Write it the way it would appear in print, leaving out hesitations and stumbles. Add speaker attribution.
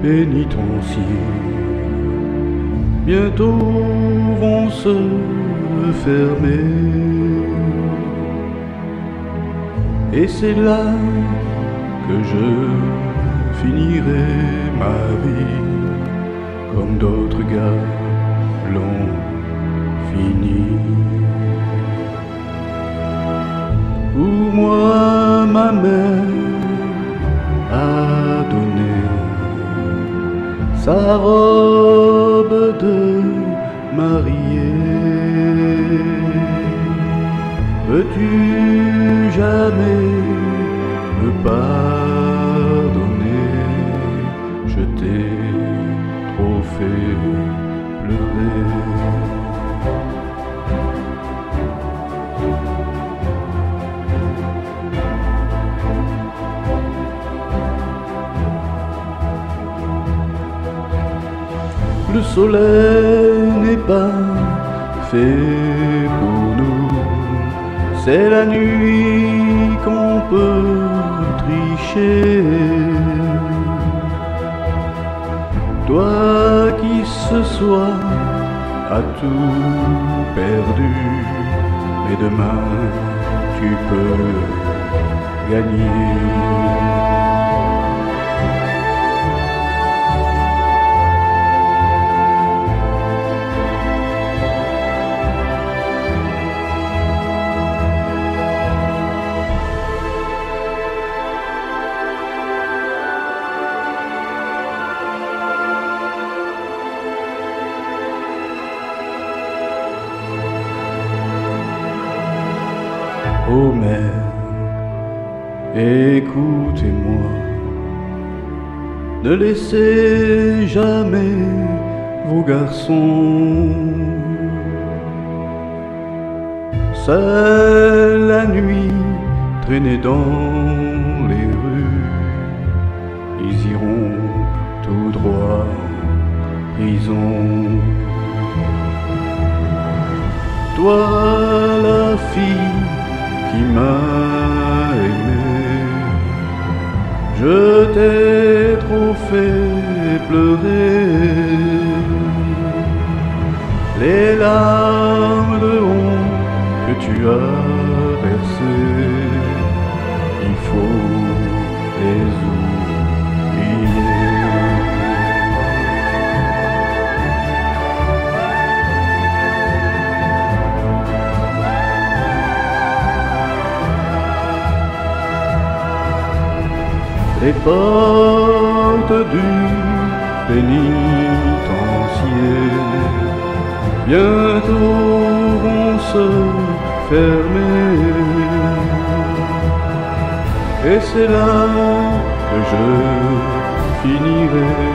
Speaker 1: pénitenciers bientôt vont se fermer. Et c'est là que je finirai ma vie comme d'autres gars l'ont fini. Où moi ma mère a donné sa robe de mariée. Peux-tu jamais me pardonner? Je t'ai trop fait pleurer. Le soleil n'est pas fait pour nous, c'est la nuit qu'on peut tricher. Toi qui ce soir as tout perdu, mais demain tu peux gagner. Ô mère, écoutez-moi, ne laissez jamais vos garçons seuls la nuit traîner dans les rues. Ils iront tout droit en prison. Toi la fille qui m'a aimé, je t'ai trop fait pleurer. Les larmes de honte que tu as versées, il faut les oublier. Les portes du pénitencier bientôt vont se fermer. Et c'est là que je finirai